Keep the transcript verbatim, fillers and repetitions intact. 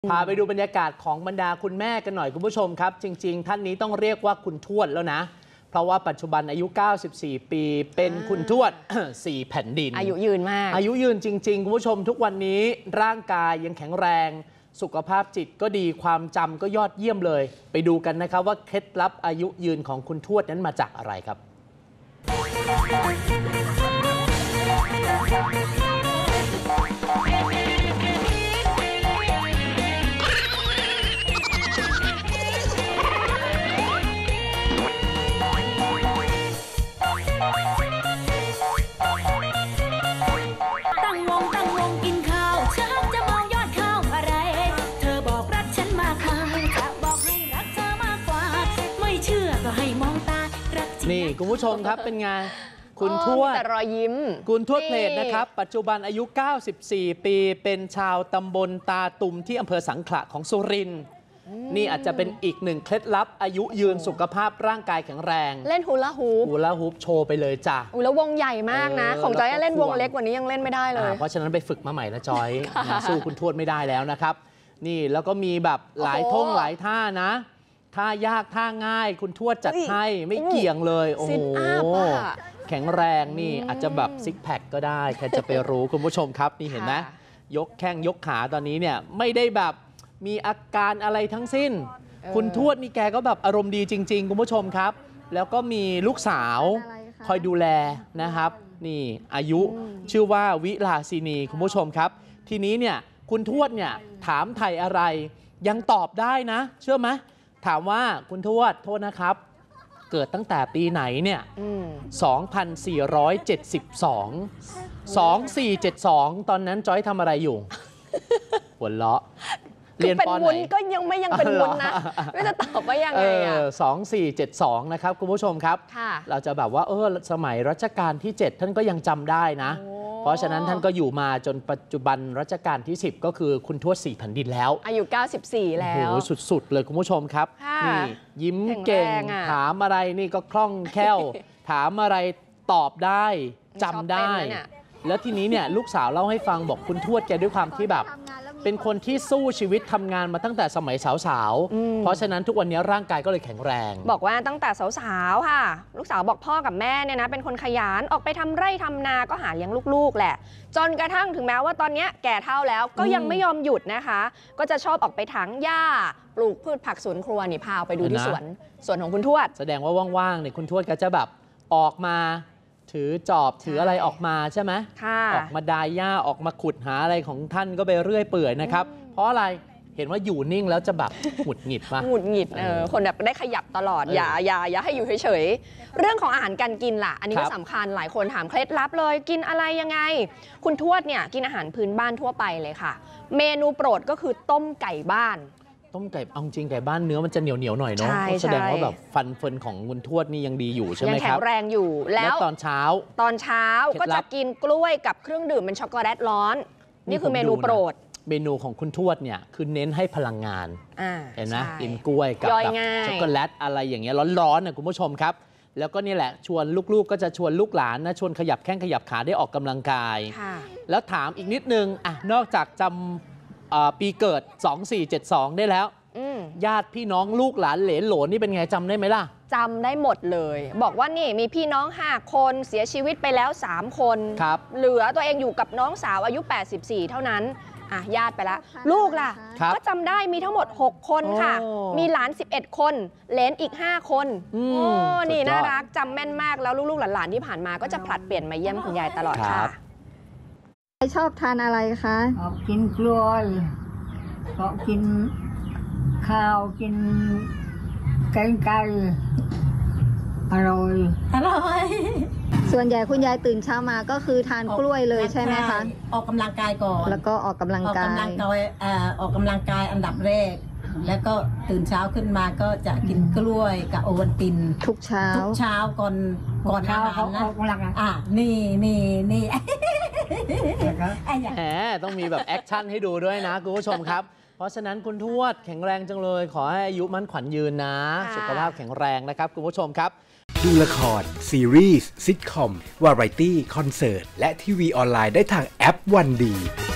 พาไปดูบรรยากาศของบรรดาคุณแม่กันหน่อยคุณผู้ชมครับจริงๆท่านนี้ต้องเรียกว่าคุณทวดแล้วนะเพราะว่าปัจจุบันอายุเก้าสิบสี่ปีเป็นคุณทวด สี่แผ่นดินอายุยืนมากอายุยืนจริงๆคุณผู้ชมทุกวันนี้ร่างกายยังแข็งแรงสุขภาพจิตก็ดีความจำก็ยอดเยี่ยมเลยไปดูกันนะครับว่าเคล็ดลับอายุยืนของคุณทวดนั้นมาจากอะไรครับนี่คุณผู้ชมครับเป็นไงคุณทวดแต่รอยยิ้มคุณทวดเพลทนะครับปัจจุบันอายุเก้าสิบสี่ปีเป็นชาวตำบลตาตุมที่อำเภอสังขละของสุรินทร์นี่อาจจะเป็นอีกหนึ่งเคล็ดลับอายุยืนสุขภาพร่างกายแข็งแรงเล่นฮูลาฮูปฮูลาฮูปโชว์ไปเลยจ้ะอู้แล้ววงใหญ่มากนะของจอยเล่นวงเล็กกว่านี้ยังเล่นไม่ได้เลยเพราะฉะนั้นไปฝึกมาใหม่นะจอยสู้คุณทวดไม่ได้แล้วนะครับนี่แล้วก็มีแบบหลายท่งหลายท่านะท่ายากท่าง่ายคุณทวดจัดให้ไม่เกี่ยงเลยโอ้โหแข็งแรงนี่อาจจะแบบซิกแพคก็ได้ใครจะไปรู้คุณผู้ชมครับนี่เห็นไหมยกแข้งยกขาตอนนี้เนี่ยไม่ได้แบบมีอาการอะไรทั้งสิ้นคุณทวดนี่แกก็แบบอารมณ์ดีจริงๆคุณผู้ชมครับแล้วก็มีลูกสาวคอยดูแลนะครับนี่อายุชื่อว่าวิลาสินีคุณผู้ชมครับทีนี้เนี่ยคุณทวดเนี่ยถามไทยอะไรยังตอบได้นะเชื่อไหมถามว่าคุณทวดโทษนะครับเกิดตั้งแต่ปีไหนเนี่ยสองพันสี่ร้อยเจ็ดสิบสอง สองพันสี่ร้อยเจ็ดสิบสองตอนนั้นจอยทำอะไรอยู่หัวเราะเรียนปอไหนก็ยังไม่ยังเป็นวุ้นนะไม่จะตอบว่ายังไงอ่ะสองพันสี่ร้อยเจ็ดสิบสองนะครับคุณผู้ชมครับเราจะแบบว่าเออสมัยรัชกาลที่เจ็ดท่านก็ยังจำได้นะเพราะฉะนั้นท่านก็อยู่มาจนปัจจุบันรัชกาลที่สิบก็คือคุณทวดสี่แผ่นดินแล้วอายุเก้าสิบสี่แล้วโอ้โหสุดๆเลยคุณผู้ชมครับนี่ยิ้มเก่งถามอะไรนี่ก็คล่องแคล่วถามอะไรตอบได้จำได้แล้วทีนี้เนี่ยลูกสาวเล่าให้ฟังบอกคุณทวดแกด้วยความที่แบบเป็นคนที่สู้ชีวิตทำงานมาตั้งแต่สมัยสาวๆเพราะฉะนั้นทุกวันนี้ร่างกายก็เลยแข็งแรงบอกว่าตั้งแต่สาวๆค่ะลูกสาวบอกพ่อกับแม่เนี่ยนะเป็นคนขยันออกไปทำไร่ทำนาก็หาเลี้ยงลูกๆแหละจนกระทั่งถึงแม้ว่าตอนนี้แก่เฒ่าแล้วก็ยังไม่ยอมหยุดนะคะก็จะชอบออกไปถางหญ้าปลูกพืชผักสวนครัวนี่พาไปดูที่สวนสวนของคุณทวดแสดงว่าว่างๆเนี่ยคุณทวดก็จะแบบออกมาถือจอบถืออะไรออกมาใช่ไหมออกมาดายหญ้าออกมาขุดหาอะไรของท่านก็ไปเรื่อยเปื่อยนะครับเพราะอะไรเห็นว่าอยู่นิ่งแล้วจะแบบหงุดหงิดป่ะหงุดหงิดเออคนแบบได้ขยับตลอดอย่าอย่าอย่าให้อยู่เฉยๆเรื่องของอาหารการกินล่ะอันนี้ก็สำคัญหลายคนถามเคล็ดลับเลยกินอะไรยังไงคุณทวดเนี่ยกินอาหารพื้นบ้านทั่วไปเลยค่ะเมนูโปรดก็คือต้มไก่บ้านต้มไก่เอาจริงไก่บ้านเนื้อมันจะเหนียวเหนียวหน่อยเนาะแสดงว่าแบบฟันเฟินของคุณทวดนี่ยังดีอยู่ใช่ไหมครับยังแข็งแรงอยู่แล้วตอนเช้าตอนเช้าก็จะกินกล้วยกับเครื่องดื่มเป็นช็อกโกแลตร้อนนี่คือเมนูโปรดเมนูของคุณทวดเนี่ยคือเน้นให้พลังงานเห็นไหมกินกล้วยกับช็อกโกแลตอะไรอย่างเงี้ยร้อนๆนะคุณผู้ชมครับแล้วก็นี่แหละชวนลูกๆก็จะชวนลูกหลานนะชวนขยับแข้งขยับขาได้ออกกำลังกายแล้วถามอีกนิดนึงอ่ะนอกจากจำปีเกิดสองพันสี่ร้อยเจ็ดสิบสองได้แล้วญาติพี่น้องลูกหลานเหลนโหลนี่เป็นไงจำได้ไหมล่ะจำได้หมดเลยบอกว่านี่มีพี่น้องห้าคนเสียชีวิตไปแล้วสามคนครับเหลือตัวเองอยู่กับน้องสาวอายุแปดสิบสี่เท่านั้นอ่ะญาติไปแล้วลูกล่ะก็จำได้มีทั้งหมดหกคนค่ะมีหลานสิบเอ็ดคนเหลนอีกห้าคนโอ้นี่น่ารักจำแม่นมากแล้วลูกๆหลานๆที่ผ่านมาก็จะผลัดเปลี่ยนมาเยี่ยมคุณยายตลอดค่ะชอบทานอะไรคะชอบกินกล้วยชอบกินข้าวกินแกงไก่อร่อยอร่อยส่วนใหญ่คุณยายตื่นเช้ามาก็คือทานกล้วยเลยใช่ไหมคะออกกำลังกายก่อนแล้วก็ออกกำลังกายออกกำลังกายออกกำลังกายอันดับแรกแล้วก็ตื่นเช้าขึ้นมาก็จะกินกล้วยกับโอวัลตินทุกเช้าทุกเช้าก่อนก่อนอาหารนะอ่ะนี่นี่นี่แหมต้องมีแบบแอคชั่นให้ดูด้วยนะคุณผู้ชมครับเพราะฉะนั้นคุณทวดแข็งแรงจังเลยขอให้อายุมั่นขวัญยืนนะสุขภาพแข็งแรงนะครับคุณผู้ชมครับดูละครซีรีส์ซิทคอมวาไรตี้คอนเสิร์ตและทีวีออนไลน์ได้ทางแอปวันดี